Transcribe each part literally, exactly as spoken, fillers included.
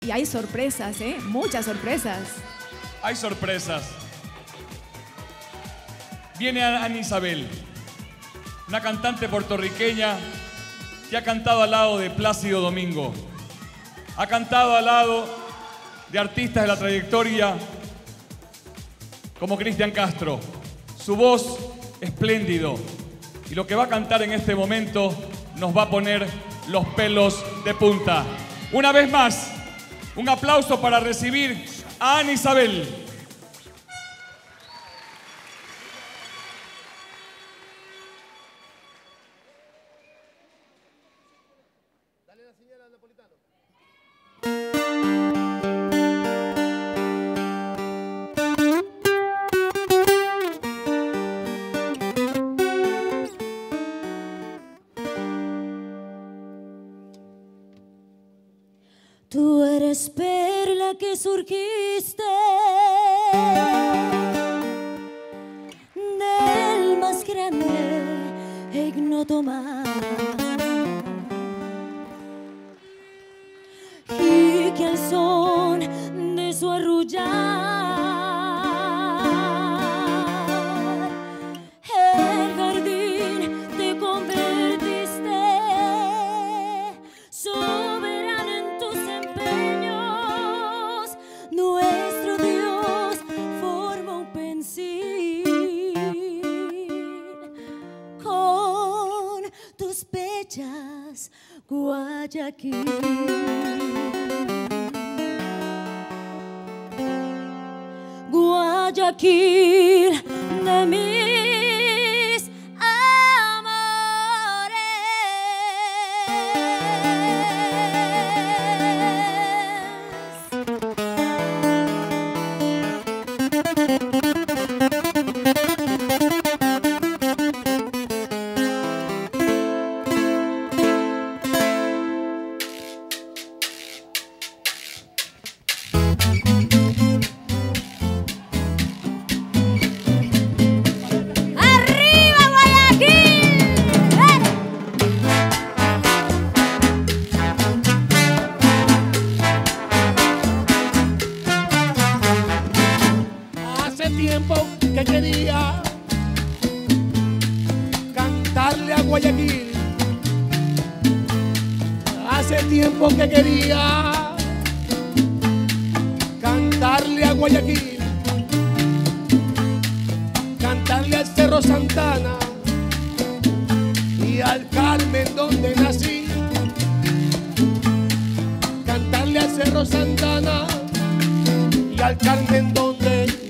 Y hay sorpresas, ¿eh? Muchas sorpresas. Hay sorpresas. Viene Ana Isabel, una cantante puertorriqueña que ha cantado al lado de Plácido Domingo. Ha cantado al lado de artistas de la trayectoria como Cristian Castro. Su voz espléndido. Y lo que va a cantar en este momento nos va a poner los pelos de punta. Una vez más, un aplauso para recibir a Ana Isabel. Tú eres perla que surgiste del más grande e ignoto mar, y que al son de su arrullar el jardín te convertiste, soberano en tus empeños. Nuestro Dios forma un pensil con tus bellas Guayaquil. Guayaquil de mis amores. Tiempo que quería cantarle a Guayaquil. Hace tiempo que quería cantarle a Guayaquil, cantarle al Cerro Santana y al Carmen donde nací, cantarle al Cerro Santana y al Carmen donde nací.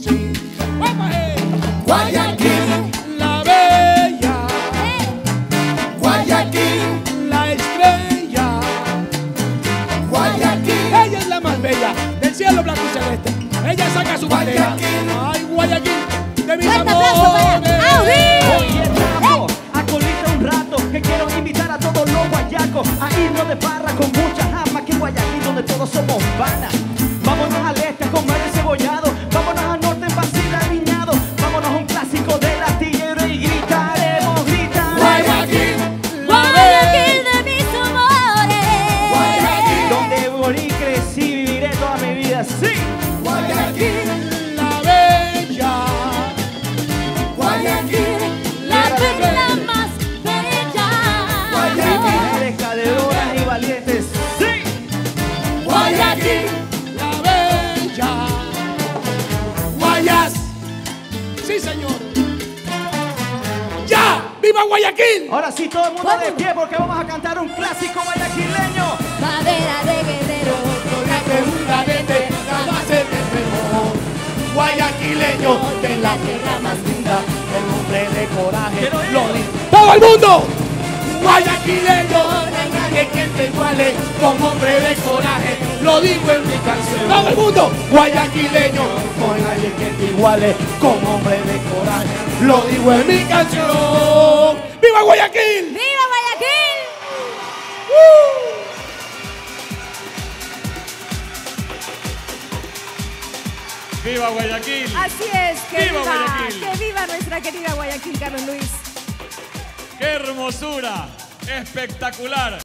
Guayaquil, la bella, Guayaquil, la estrella, Guayaquil, ella es la más bella del cielo blanco y celeste. Ella saca su bandera. Ay, Guayaquil, de mis amores. Oye, Rambo, acolita un rato, que quiero invitar a todos los guayacos a irnos de parra con mucha jama, que Guayaquil donde todos somos panas. Vámonos al este a comer el cebollado, vámonos al norte en Basila Viñado, vámonos a un clásico del astillero y gritaremos, gritaremos. Guayaquil, Guayaquil de mis amores. Guayaquil, donde morí, crecí, viviré toda mi vida, sí. Guayaquil, la bella, Guayaquil, La perla más bella. Mujeres caderonas y valientes, sí. Guayaquil, la bella, Guayas, sí señor. ¡Ya! ¡Viva Guayaquil! Ahora sí, todo el mundo de pie porque vamos a cantar un clásico guayaquileño. Madera de guerrero, Seguramente la base del mejor guayaquileño de la tierra más linda, el hombre de coraje, lo lindo. ¡Todo el mundo! Guayaquileño, no hay nadie que te iguale, con hombre de coraje, lo digo en mi canción. ¡Todo el mundo! Guayaquileño, no hay nadie que te iguale, con hombre de coraje, lo digo en mi canción. ¡Viva Guayaquil! ¡Viva Guayaquil! ¡Uh! ¡Viva Guayaquil! Así es, que ¡Viva viva, Guayaquil! que viva nuestra querida Guayaquil, Carlos Luis. ¡Qué hermosura! ¡Espectacular!